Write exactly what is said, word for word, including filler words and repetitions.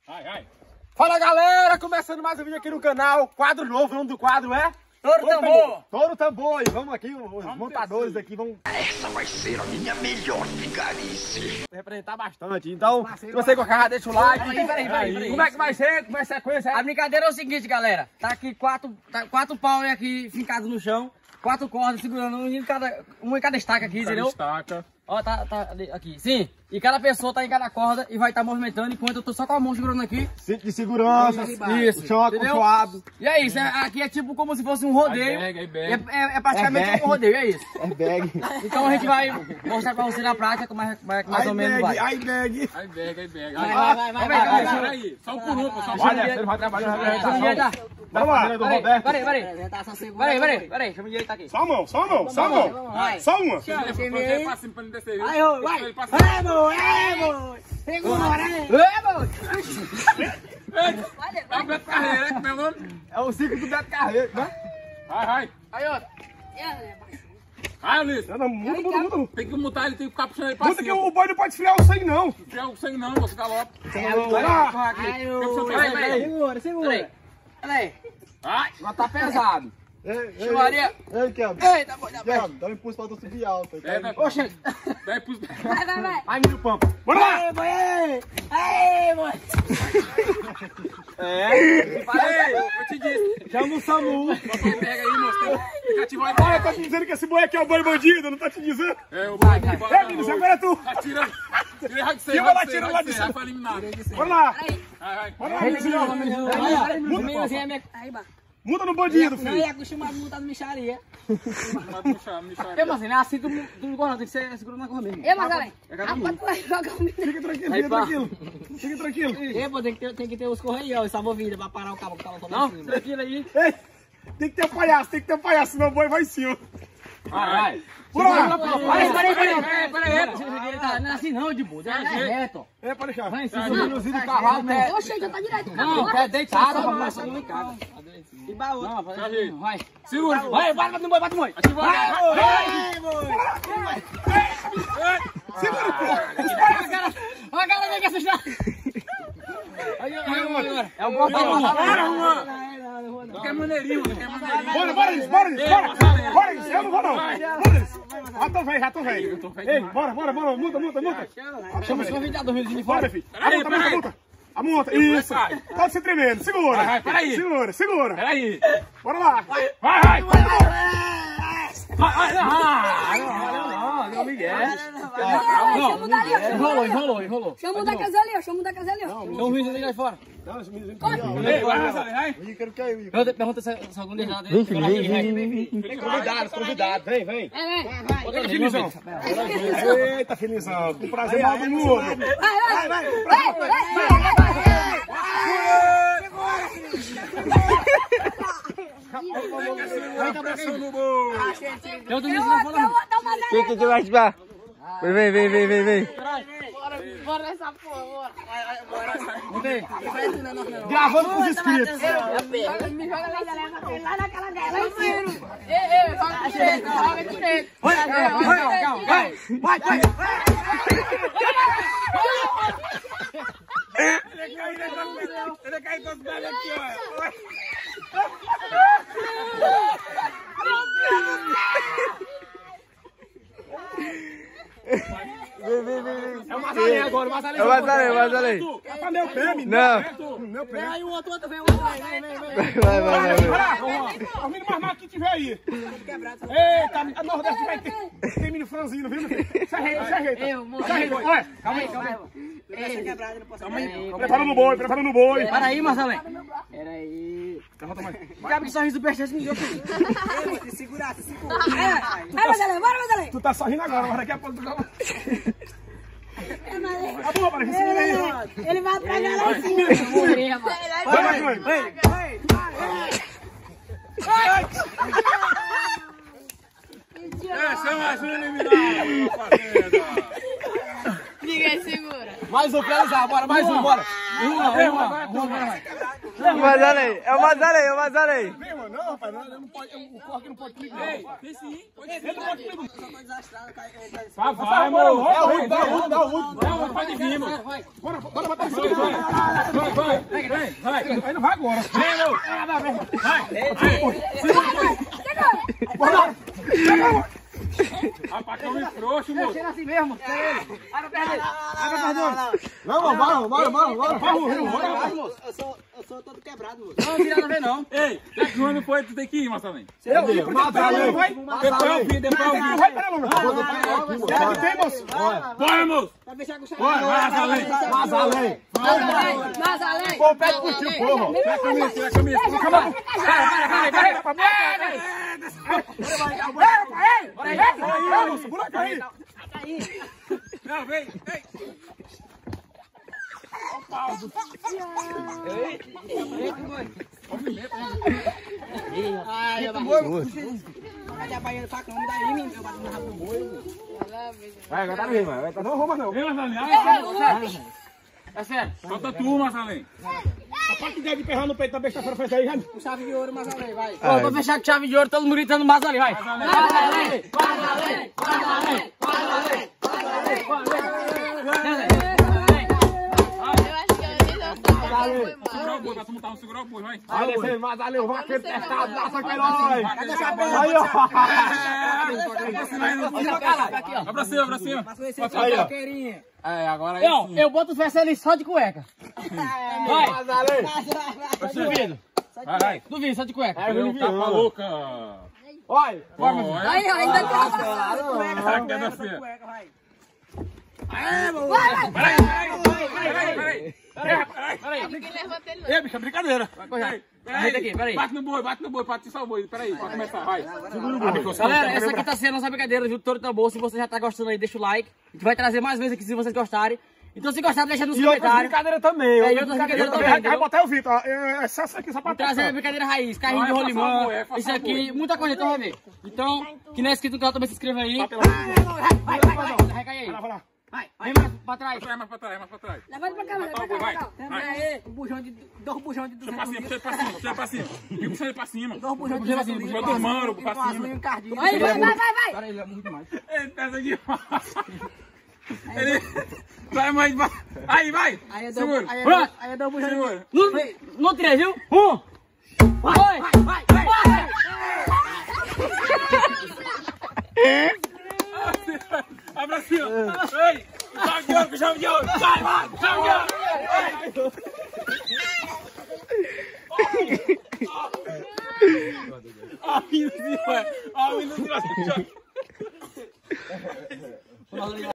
Vai, vai. Fala galera, começando mais um vídeo aqui no canal. Quadro novo, o nome do quadro é Touro Tambor. Touro Tambor. E vamos aqui, os Vamos montadores descer. aqui vão Essa vai ser a minha melhor vigarice. representar bastante. Então, se você gostar, deixa o like. Peraí, peraí, peraí, peraí. Como é que vai ser? Como é a sequência? A brincadeira é o seguinte, galera. Tá aqui quatro, tá, quatro pau aqui fincados no chão. Quatro cordas segurando um em cada, um em cada estaca aqui, entendeu? Destaca. Ó, tá, tá ali, aqui. Sim. E cada pessoa tá em cada corda e vai estar tá movimentando enquanto eu tô só com a mão segurando aqui. Cinto de segurança, Isso, o chão entendeu? acolchoado. E é isso. É, aqui é tipo como se fosse um rodeio. Aí bag, aí bag. É, é, é praticamente É bag. um rodeio, é isso. É bag. Então a gente vai mostrar pra você na prática como é, como é que mais ou menos vai. Ai, bag. Aí pega, aí pega. Vai, Aí, vai, vai, vai, vai, vai, vai. Peraí, só um por um, pessoal. Olha, você não vai trabalhar na Chama o representação direito, tá? da família do Roberto. Peraí, peraí. Peraí, peraí, peraí. Chama o direito aqui. Só a mão, só a mão, só a mão. Vai. Só uma. Chama, Você chama ele aí. passa pra ele descer. Aí, ô, vai. Ele passa. É, boi, é, boi. Segura, hein? É, boi. É o Beto Carreiro, é? Como é o nome? É o ciclo do Beto Carreiro, né? Vai, vai. Aí, ó. Vai, Ulisses. Não, não, muda, muda, muda. Tem que mutar ele, tem que ficar puxando ele pra Muda que cima. o boi não pode esfriar o sangue, não. Não tiver o sangue não, você galopa. Vai lá. Aí, Tem que ô. subir, Peraí, vai, peraí. vai. Segura, segura. Peraí. Vai. Mas tá pesado. Ei, ei, Chumaria. ei, Kevin. Ei, tá bom, tá bom. Kevin, dá um impulso pra tu subir alto. É, vai. Oxe. Vai pros... Vai, vai, vai. Ai, meu pampa. Bora lá. Aí, boi, aí. Aí, boi. É. Ei, eu te disse. Chama o Samu. Você pega aí, moço. Tem tem que ativar Olha, ele. tá te dizendo que esse boi aqui é o boi bandido, não tá te dizendo? É, o boi aqui. É, menino, agora é tu. Atira. Tira, vai de ser, Tira vai lá, de ser, tira vai lá de de ser. cima. Vai pra eliminar. Bora lá. Vai, vai. Bora lá, menino. Muda, Muda no bandido, não filho. ia acostumado a montar no micharia. Vai puxar, me chama. Eu, mas não é assim, tu tu não gosta, tem que ser segurando na corda mesmo. Ei, Mazalém, É cada um. Fica tranquilo, Aí, fica pá. tranquilo. Fica tranquilo. Ei, pô, tem que ter, tem que ter os correios, os salva-vida pra parar o cabo que tava falando. Não, tranquilo aí. Ei, tem que ter um palhaço, tem que ter um palhaço, senão o boi vai em cima. Vai, vai. Bora lá. Peraí, peraí, peraí, peraí. Não é assim não, de boa, é reto. É, pode deixar. Vai em Vai, cima. menuzinho do cavalo, né? oxe, já tá direito. Não, é deitado, pra passar no mercado. E baú. Não, vai. Segura. Vai, vai, bate no boi, bate no boi. Ativa. Vai, boi. Segura, pô. Olha a cara, olha a cara dele que assustar. Aí, agora. É o botão. Bora, Juan. Não quer maneirinho, não quer maneirinho. Bora, bora, isso, bora, isso, bora. Bora, isso, eu não vou não. Bora, isso. Já tô velho, já tô velho. Ei, bora, bora, bora, multa, multa, multa. Chama os convidados, Rio de Bora, Fora. filho. A Peraí, multa, multa, peraí. multa. A multa, isso. Pode ser tremendo, segura. Vai, vai, peraí. Segura, segura. Peraí. Bora lá. Vai, vai. Vai, vai. Ah, não, não, não, Miguel. Chama o da ali, ó. Enrolou, enrolou, enrolou. Chama o da casa ali, ó. Chama o da casa ali, ó. Então o Rio de lá fora. Ei, vai, vai, vai. Pergunta, pergunta se se algum deles lá dele. Vem, vem, vem, vem. Convidados, convidados, vem, vem. É, vem. Eita, felizão. Eita, felizão. Com prazer mal do mundo. Vai, vai, vai. Vai, vai, vai. Tem outro Rio lá fora. Dá uma Quem que vai ativar? Vem, vem, vem, vem, vem, vem. Bora nessa porra, bora. Vem. Gravando com os inscritos. Me joga lá, galera. Lá naquela guerra, lá em cima. Ei, ei, joga direito, joga direito. Olha, olha, calma, vai. Vai, vai. Ele caiu com os velhos aqui, ó. Vem, vem, vem, vem. É o Mazalém agora, o Mazalém. É o Mazalém, é o Mazalém. É pra meu pé, menino. Não. Meu pé. Aí o outro, outro, vem, o outro, vem, vem, vem. Vai, vai, vai, vai. Olha, os meninos mais magros que tiver aí. Eita, a Nordeste vai ter. Tem menino franzino, viu, meu filho? Se ajeita, se ajeita. Eu, moço. Se ajeita. Olha, calma aí, calma aí. Ei, Preparando o boi, preparando o boi. para aí, Marcelém. Pera aí. Cabe que só riso do Superchat me deu. Vai, Mazalém, bora, Mazalém. Tu tá sorrindo agora, mas daqui a pouco tu já... É, Mazalém. Tá bom, para esse menino aí. Ele vai atrás lá em cima. Vai, vai, vai. Vai. Essa é mais uma eliminada, fazenda. Ninguém segura. Mais um, finalizar, bora, mais um, bora. Uma, uma, uma. O Mazalém, é o Mazalém, é o Mazalém. Vem, mano. Não, rapaz, não, não pode, o corre não pode comigo, não. Tem sim. Ele não pode comigo. Vai, vai, amor. É o último, dá o último, dá o último. Não, pode vir, mano. Bora, bora botar esse aqui. Vai, vai. Vai. Aí não vai agora. Vem, meu. Vai. Rapaz, que homem frouxo, moço. Cheira assim mesmo. Abre perto dele. Abre perto dele. Vamos, bora, bora, bora, bora. Vai, moço. Eu sou, eu sou todo quebrado, moço. Não, não tira nada a ver, não. Ei, já que o homem foi, tu tem que ir, Marcelinho. Eu, Mazalém. Vai. Depois eu vi, depois eu vi. Vai, pera, Lula. Será que tem, moço? Bora, moço. Vai fechar com o chave. Bora, Marcelinho. Mazalém. Mazalém. Pô, pede por ti, porra. Tira a camisa, tira a camisa. Calma, buraco aí. Não, vem, vem. Ai, eu vou. Cadê a bainha do facão? Me dá aí, menino. Eu bato no rabo do boi. Vai, agora tá bem, mano. Não rouba, não. Vem, Marcelinho. É sério. Falta tu, Marcelinho. A parte de perrar no peito da besta-feira faz aí, já. Com chave de ouro, Mazalém, vai. Ai. Ô, vou fechar com chave de ouro, todo mundo gritando Mazalém, vai. Mazalém, Mazalém, Mazalém, Mazalém, Mazalém, Mazalém. Eu acho que eu nem não tô falando. Segurar o boi, pra tu montar um segurar o boi, vai. Vai descer, Mazalém, o vaqueiro testado, dá só herói. Cadê a chave? Aí, ó. Aqui, ó. Vai pra cima, vai pra cima. Passou esse Aí, ó. queirinha. É, agora Eu, eu boto os versos ali só de cueca. Vai. Mazalém. Duvido. Vai, vai. Duvido, só de cueca. Eu tapa louca. Olha. Olha. Aí, ainda tem uma Vai, quer dar fia. Vai, vai. Peraí, peraí. Peraí, peraí. Ninguém levanta ele, não. Ei, bicha, brincadeira. Peraí, Ajeita aqui, peraí. Bate no boi, bate no boi, pra atiçar o boi. Peraí, pra começar, vai. Galera, essa aqui tá sendo nossa brincadeira, viu? Todo tambor. Se você já tá gostando aí, deixa o like. A gente vai trazer mais vezes aqui se vocês gostarem. Então, se gostaram, deixa nos E outras comentários. brincadeiras também. É, e outras brincadeiras também, Vai entendeu? botar o Vitor. ó. É só isso aqui, só pra Trazer a brincadeira raiz, carrinho de Vai, rolimã, faça amor, é, faça isso aqui, amor. muita coisa, então vai ver. Então, quem não é inscrito no canal também se inscreva aí. Vai, vai, vai. Arrecai aí. Vai lá. Vai, vem mais pra trás. Vai mais pra trás, mais pra trás. Levanta pra câmera, Vai, pra vai, cá, vai. Também aí, um bujão de, dois bujão de Puxa pra duzentos cima, puxa pra cima, puxa pra cima. E puxa ele pra cima. Dois bujão de duzentos litros. Bota o mano pra cima. Aí, vai, vai, vai, vai. Cara, ele é muito demais. Ele pesa demais. Ele... Vai mais debaixo. Aí, vai. Aí é Segura. dois, aí é Pronto. dois, aí é dois bujão de... Segura. No, no três, viu? Um. Vai, vai, vai, vai. Vai pra cima. Ei. Chave de ouro, chave de ouro. Vai, vai. Chave de ouro. A mina de cima. A mina de cima.